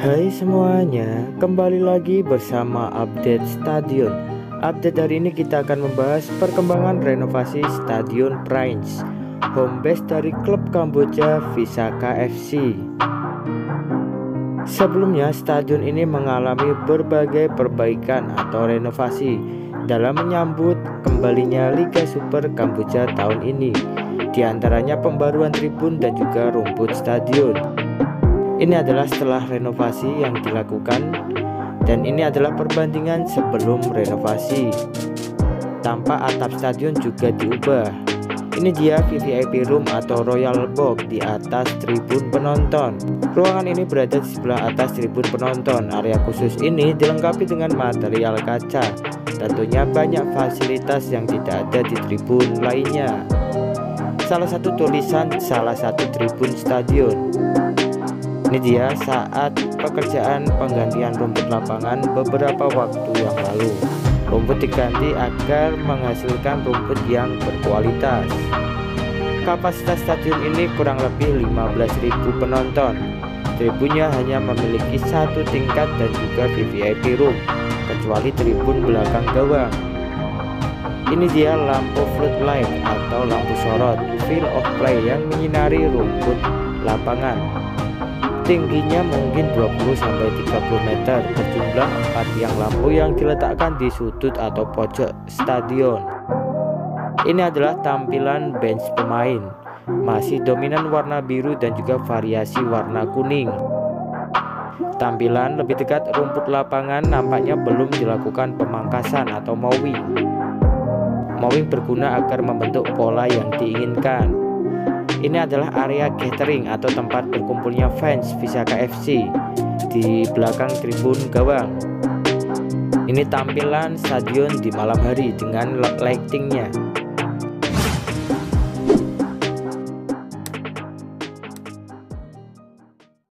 Hai semuanya, kembali lagi bersama update stadion. Update hari ini kita akan membahas perkembangan renovasi Stadion Prince, home base dari klub Kamboja Visaka FC. Sebelumnya, stadion ini mengalami berbagai perbaikan atau renovasi dalam menyambut kembalinya Liga Super Kamboja tahun ini. Di antaranya pembaruan tribun dan juga rumput stadion. Ini adalah setelah renovasi yang dilakukan, dan ini adalah perbandingan sebelum renovasi. Tampak atap stadion juga diubah. Ini dia VVIP room atau royal box di atas tribun penonton. Ruangan ini berada di sebelah atas tribun penonton. Area khusus ini dilengkapi dengan material kaca. Tentunya banyak fasilitas yang tidak ada di tribun lainnya. Salah satu tulisan salah satu tribun stadion. Ini dia saat pekerjaan penggantian rumput lapangan beberapa waktu yang lalu. Rumput diganti agar menghasilkan rumput yang berkualitas. Kapasitas stadion ini kurang lebih 15.000 penonton. Tribunnya hanya memiliki satu tingkat dan juga VVIP room, kecuali tribun belakang gawang. Ini dia lampu floodlight atau lampu sorot field of play yang menyinari rumput lapangan. Tingginya mungkin 20-30 meter, berjumlah 4 tiang lampu yang diletakkan di sudut atau pojok stadion. Ini adalah tampilan bench pemain, masih dominan warna biru dan juga variasi warna kuning. Tampilan lebih dekat rumput lapangan nampaknya belum dilakukan pemangkasan atau mowing. Mowing berguna agar membentuk pola yang diinginkan. Ini adalah area catering atau tempat berkumpulnya fans Visaka FC di belakang tribun gawang. Ini tampilan stadion di malam hari dengan lightingnya.